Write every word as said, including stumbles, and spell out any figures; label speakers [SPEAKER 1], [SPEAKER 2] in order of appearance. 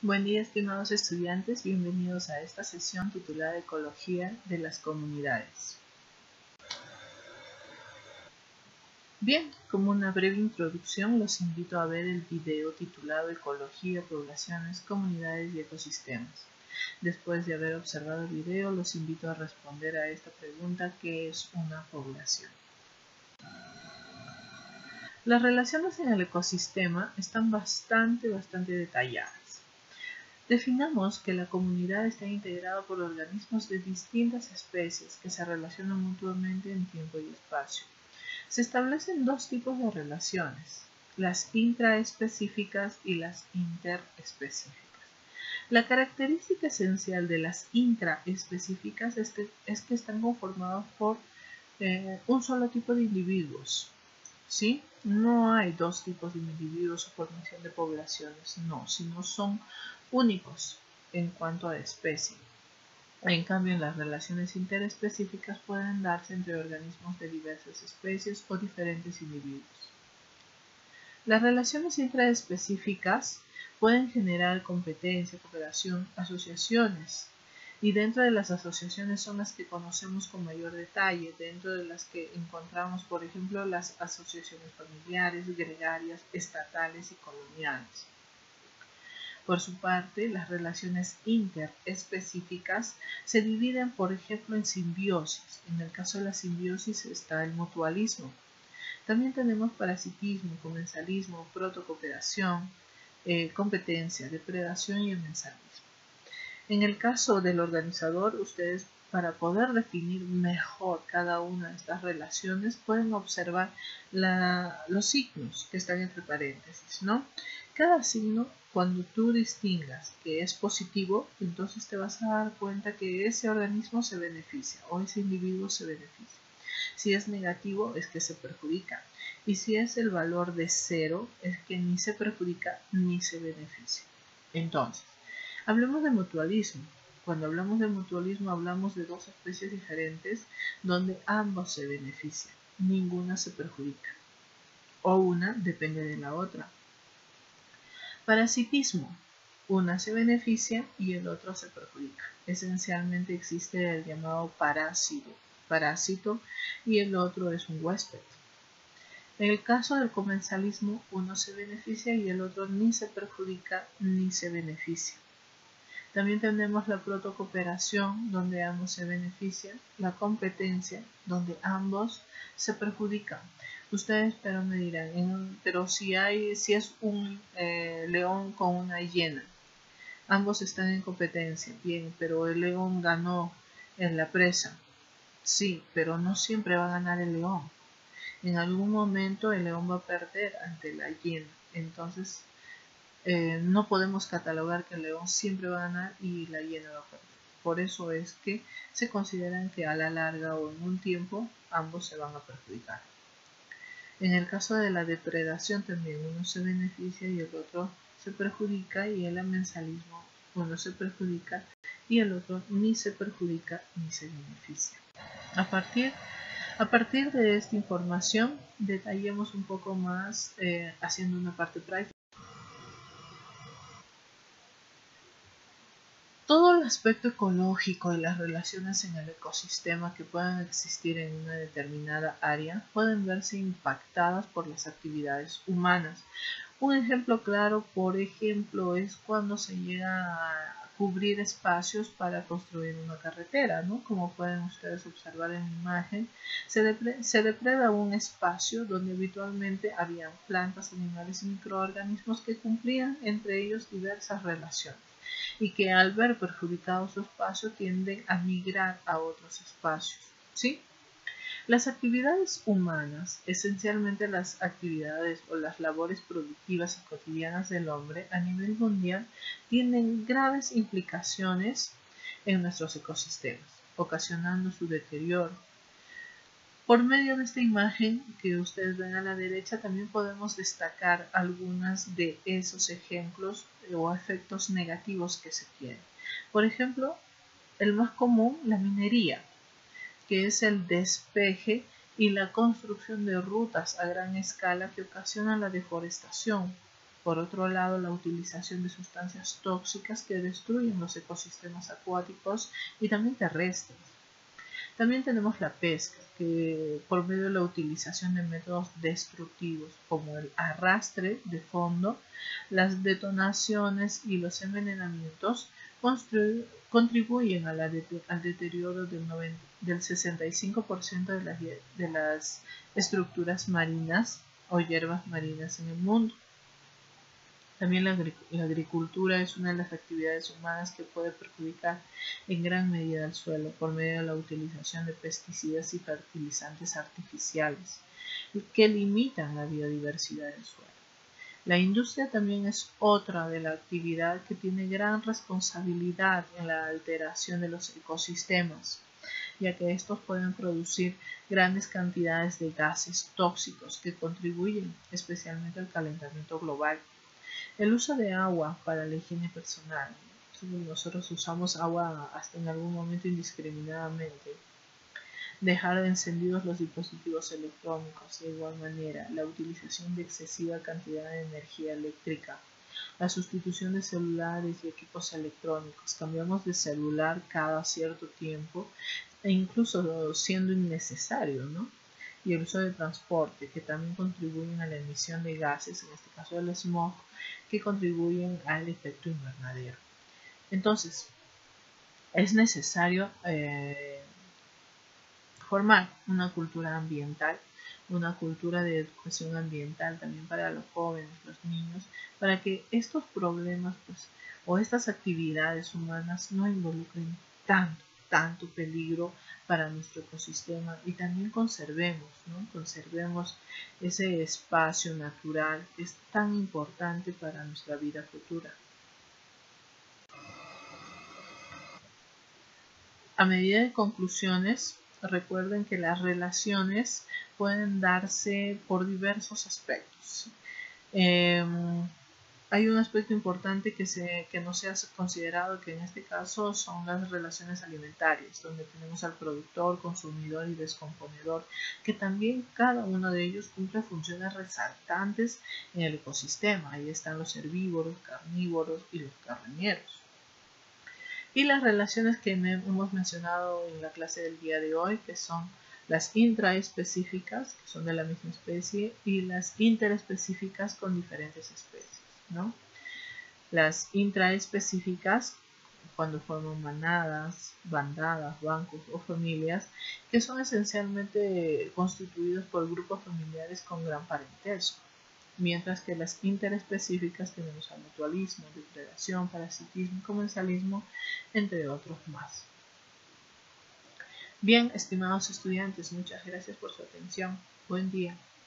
[SPEAKER 1] Buen día, estimados estudiantes, bienvenidos a esta sesión titulada Ecología de las Comunidades. Bien, como una breve introducción, los invito a ver el video titulado Ecología, Poblaciones, Comunidades y Ecosistemas. Después de haber observado el video, los invito a responder a esta pregunta: ¿qué es una población? Las relaciones en el ecosistema están bastante, bastante detalladas. Definamos que la comunidad está integrada por organismos de distintas especies que se relacionan mutuamente en tiempo y espacio. Se establecen dos tipos de relaciones, las intraespecíficas y las interespecíficas. La característica esencial de las intraespecíficas es que, es que están conformados por eh, un solo tipo de individuos. ¿Sí? No hay dos tipos de individuos o formación de poblaciones, no, sino son únicos en cuanto a especie. En cambio, las relaciones interespecíficas pueden darse entre organismos de diversas especies o diferentes individuos. Las relaciones intraespecíficas pueden generar competencia, cooperación, asociaciones. Y dentro de las asociaciones son las que conocemos con mayor detalle, dentro de las que encontramos, por ejemplo, las asociaciones familiares, gregarias, estatales y coloniales. Por su parte, las relaciones interespecíficas se dividen, por ejemplo, en simbiosis. En el caso de la simbiosis está el mutualismo. También tenemos parasitismo, comensalismo, protocooperación, eh, competencia, depredación y mensalismo. En el caso del organizador, ustedes, para poder definir mejor cada una de estas relaciones, pueden observar la, los signos que están entre paréntesis, ¿no? Cada signo, cuando tú distingas que es positivo, entonces te vas a dar cuenta que ese organismo se beneficia o ese individuo se beneficia. Si es negativo, es que se perjudica. Y si es el valor de cero, es que ni se perjudica ni se beneficia. Entonces, hablemos de mutualismo. Cuando hablamos de mutualismo hablamos de dos especies diferentes donde ambos se benefician, ninguna se perjudica o una depende de la otra. Parasitismo, una se beneficia y el otro se perjudica. Esencialmente existe el llamado parásito, parásito y el otro es un huésped. En el caso del comensalismo, uno se beneficia y el otro ni se perjudica ni se beneficia. También tenemos la protocooperación, donde ambos se benefician, la competencia, donde ambos se perjudican. Ustedes pero me dirán, en, pero si hay, si es un eh, león con una hiena, ambos están en competencia, bien, pero el león ganó en la presa, sí, pero no siempre va a ganar el león. En algún momento el león va a perder ante la hiena, entonces Eh, no podemos catalogar que el león siempre va a ganar y la hiena va a perder. Por eso es que se consideran que a la larga o en un tiempo ambos se van a perjudicar. En el caso de la depredación también uno se beneficia y el otro se perjudica, y el amensalismo uno se perjudica y el otro ni se perjudica ni se beneficia. A partir, a partir de esta información detallemos un poco más eh, haciendo una parte práctica. Todo el aspecto ecológico y las relaciones en el ecosistema que puedan existir en una determinada área pueden verse impactadas por las actividades humanas. Un ejemplo claro, por ejemplo, es cuando se llega a cubrir espacios para construir una carretera, ¿no? Como pueden ustedes observar en la imagen, se, depre se depreda un espacio donde habitualmente habían plantas, animales y microorganismos que cumplían entre ellos diversas relaciones, y que al ver perjudicado su espacio tienden a migrar a otros espacios, ¿sí? Las actividades humanas, esencialmente las actividades o las labores productivas y cotidianas del hombre a nivel mundial, tienen graves implicaciones en nuestros ecosistemas, ocasionando su deterioro. Por medio de esta imagen que ustedes ven a la derecha, también podemos destacar algunas de esos ejemplos o efectos negativos que se tienen. Por ejemplo, el más común, la minería, que es el despeje y la construcción de rutas a gran escala que ocasionan la deforestación. Por otro lado, la utilización de sustancias tóxicas que destruyen los ecosistemas acuáticos y también terrestres. También tenemos la pesca, que por medio de la utilización de métodos destructivos como el arrastre de fondo, las detonaciones y los envenenamientos contribuyen a la de al deterioro del, noventa, del sesenta y cinco por ciento de las, de las estructuras marinas o hierbas marinas en el mundo. También la, la agricultura es una de las actividades humanas que puede perjudicar en gran medida al suelo por medio de la utilización de pesticidas y fertilizantes artificiales que limitan la biodiversidad del suelo. La industria también es otra de la actividad que tiene gran responsabilidad en la alteración de los ecosistemas, ya que estos pueden producir grandes cantidades de gases tóxicos que contribuyen especialmente al calentamiento global. El uso de agua para la higiene personal. Nosotros usamos agua hasta en algún momento indiscriminadamente. Dejar encendidos los dispositivos electrónicos. De igual manera, la utilización de excesiva cantidad de energía eléctrica. La sustitución de celulares y equipos electrónicos. Cambiamos de celular cada cierto tiempo e incluso siendo innecesario, ¿no? Y el uso de transporte, que también contribuyen a la emisión de gases, en este caso el smog, que contribuyen al efecto invernadero. Entonces, es necesario eh, formar una cultura ambiental, una cultura de educación ambiental también para los jóvenes, los niños, para que estos problemas pues, o estas actividades humanas no involucren tanto, tanto peligro para nuestro ecosistema y también conservemos, ¿no? Conservemos ese espacio natural que es tan importante para nuestra vida futura. A medida de conclusiones, recuerden que las relaciones pueden darse por diversos aspectos. Eh, Hay un aspecto importante que, se, que no se ha considerado, que en este caso son las relaciones alimentarias, donde tenemos al productor, consumidor y descomponedor, que también cada uno de ellos cumple funciones resaltantes en el ecosistema. Ahí están los herbívoros, carnívoros y los carroñeros. Y las relaciones que hemos mencionado en la clase del día de hoy, que son las intraespecíficas, que son de la misma especie, y las interespecíficas con diferentes especies, ¿no? Las intraespecíficas, cuando forman manadas, bandadas, bancos o familias, que son esencialmente constituidos por grupos familiares con gran parentesco. Mientras que las interespecíficas tenemos al mutualismo, depredación, parasitismo, comensalismo, entre otros más. Bien, estimados estudiantes, muchas gracias por su atención. Buen día.